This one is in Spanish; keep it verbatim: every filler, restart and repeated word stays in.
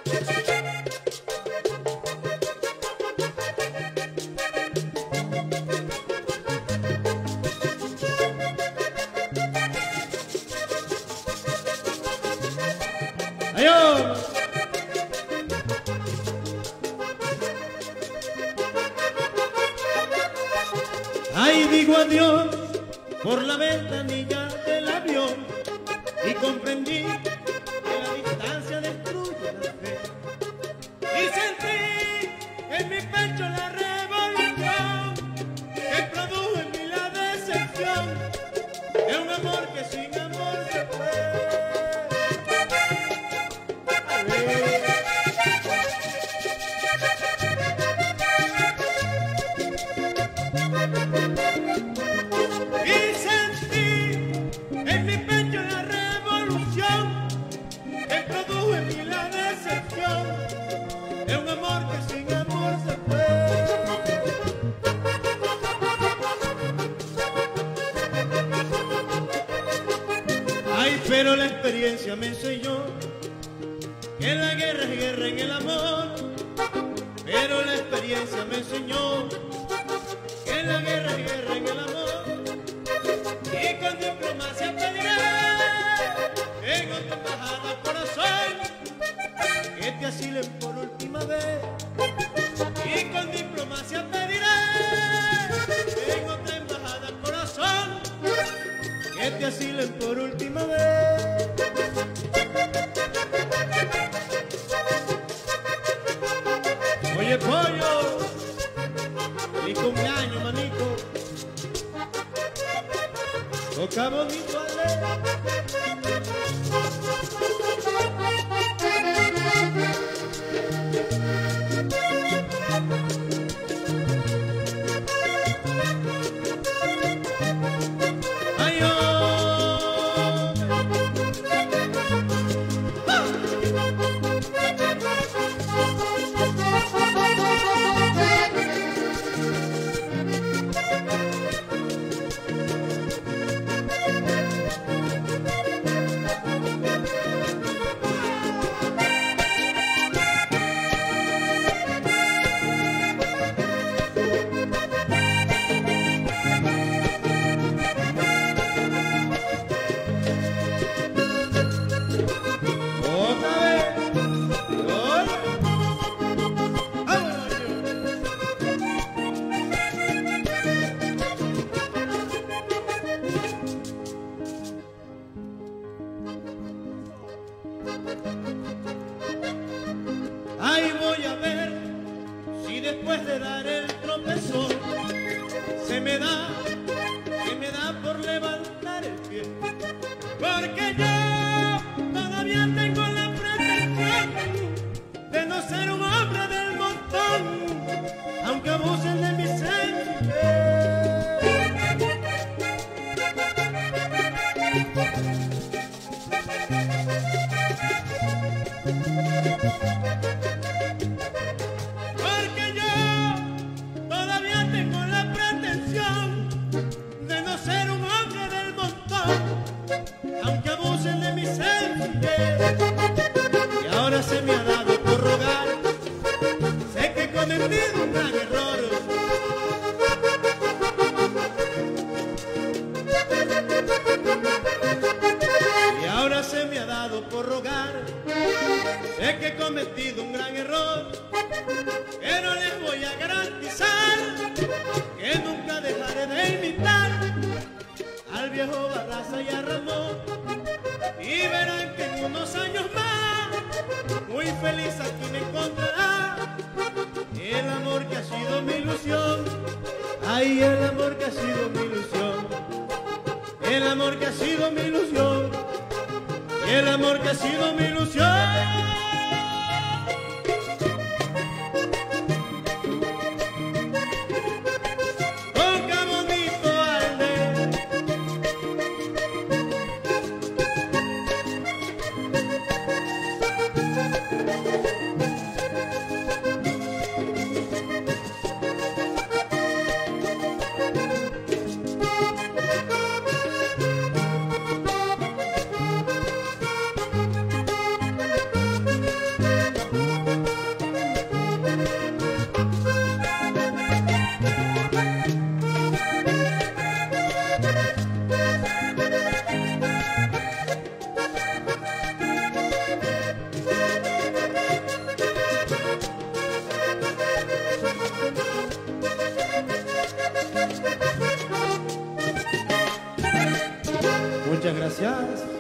¡Adiós! Ay, digo adiós por la ventanilla del avión y comprendí que la distancia destruye la fe. Y sentí en mi pecho la revolución que produjo en mí la decepción de un amor que sin amor se fue. Y sentí en mi pecho la revolución que produjo en mí la decepción de un amor que sin amor se fue. Ay, pero la experiencia me enseñó que la guerra es guerra en el amor. Pero la experiencia me enseñó que la guerra es guerra en el amor. Y con diplomacia pediré en otra embajada, corazón, que te asilen por última vez. Y con diplomacia pediré en otra embajada, corazón, que te asilen por última vez. Oye, pollo, feliz cumpleaños, manito. Toca bonito, Ale. Ay, oh. ¡Ah! Ay, voy a ver si después de dar el tropezón se me da, se me da por levantar el pie, porque yo todavía tengo la pretensión de no ser un hombre del montón, aunque abusen de mi sencillez. Aunque abusen de mi sencillez, y ahora se me ha dado por rogar, sé que he cometido un gran error. Y ahora se me ha dado por rogar, sé que he cometido un gran error, pero les voy a garantizar que nunca dejaré de imitar al viejo Barraza y a Ramón, y verán que en unos años más muy feliz aquí me encontrará el amor que ha sido mi ilusión. Ay, el amor que ha sido mi ilusión, el amor que ha sido mi ilusión, el amor que ha sido mi ilusión. Muchas gracias.